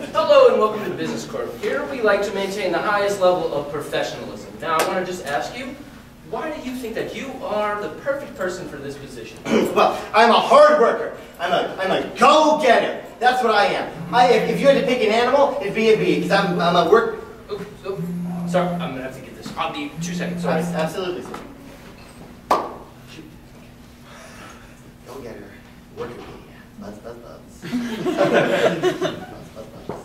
Hello and welcome to Business Corp. Here we like to maintain the highest level of professionalism. Now I want to just ask you, why do you think that you are the perfect person for this position? Well, I'm a hard worker. I'm a go-getter. That's what I am. If you had to pick an animal, it'd be a bee, because I'm a work... Sorry, I'm going to have to get this. I'll be 2 seconds, sorry. Absolutely, sir. Go-getter, worker bee. Buzz, buzz, buzz. Buzz, buzz, buzz.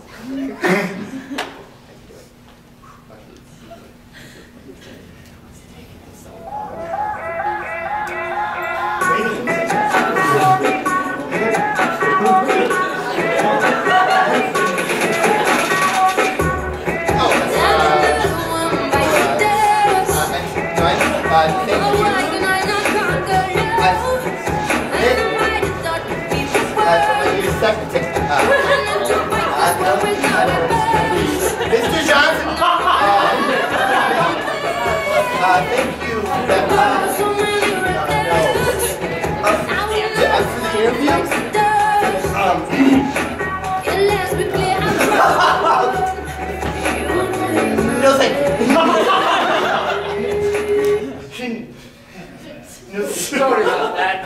Mr. Johnson, thank you. For the interview? No, thank you. Sorry about that.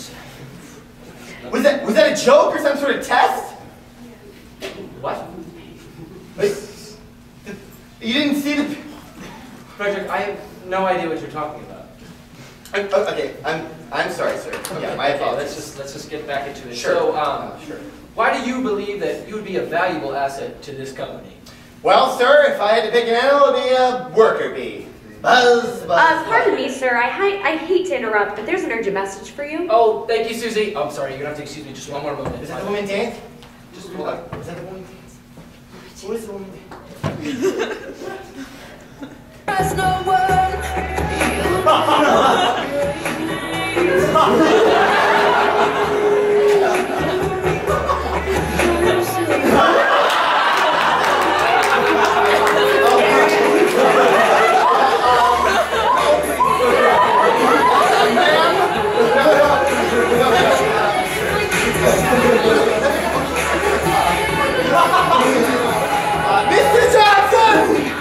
Was that a joke or some sort of test? What? Wait, you didn't see the... Frederick, I have no idea what you're talking about. Okay, I'm sorry, sir. Yeah, my apologies. Let's just get back into it. Sure. So, sure. Why do you believe that you would be a valuable asset to this company? Well, sir, if I had to pick an animal, it would be a worker bee. Buzz, buzz. Pardon me, sir. I hate to interrupt, but there's an urgent message for you. Oh, thank you, Susie. Oh, I'm sorry, you're gonna have to excuse me just one more moment. Is that the woman dance? Just hold on. Is that the woman dance? Who is the woman dance? There's no one. Mr. Johnson!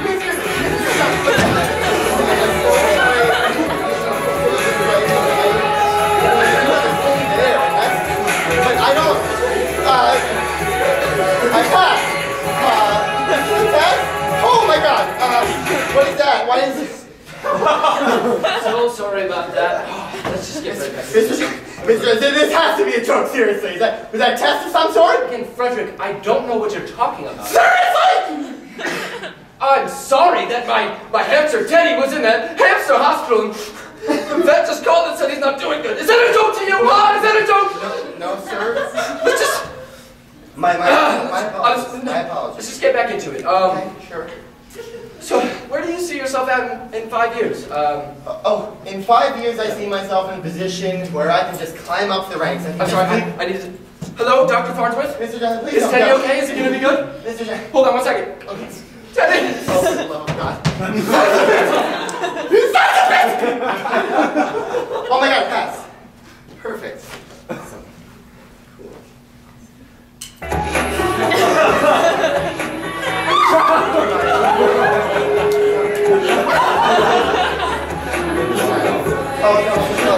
Oh my God! What is that? What is this? So sorry about that. Let's just get right back to it. Mr. This has to be a joke, seriously. Was that a test of some sort? Again, Frederick, I don't know what you're talking about. Seriously? I'm sorry that my hamster Teddy was in that hamster hospital and the vet just called and said he's not doing good. Is that a joke to you? Is that a joke? No, sir. Let's just... My apologies. My apologies. Let's just get back into it. Okay, sure. So, where do you see yourself at in 5 years? In 5 years, I see myself in a position where I can just climb up the ranks. I'm sorry, I need to... Hello, Dr. Farnsworth? Mr. Johnson, please Is don't Teddy go. okay? Is he gonna be good? Mr. Johnson. Hold on 1 second. Okay. Teddy! Oh, God. Oh my God, pass. Perfect. Awesome. Cool. Oh, no.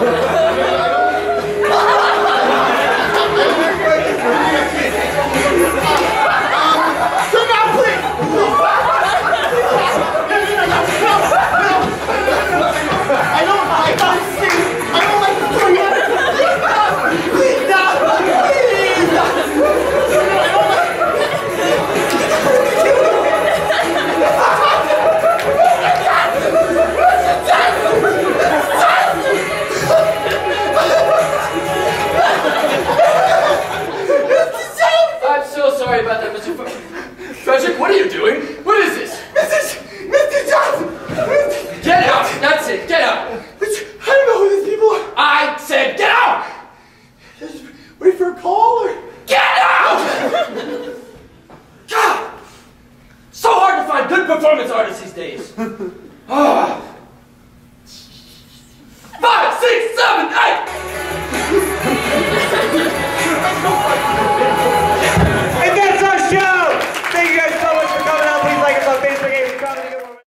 Sit down, please! I don't like doing it. Please stop! Please stop! I'm so sorry about that, Mr. Frederick, what are you doing? What is this? Mr. Johnson! Get out! That's it, get out! I don't know who these people are. I said get out! Just wait for a call or... Get out! God! So hard to find good performance artists these days. 5, 6, 7, 8! And that's our show! it's okay. It's comedy.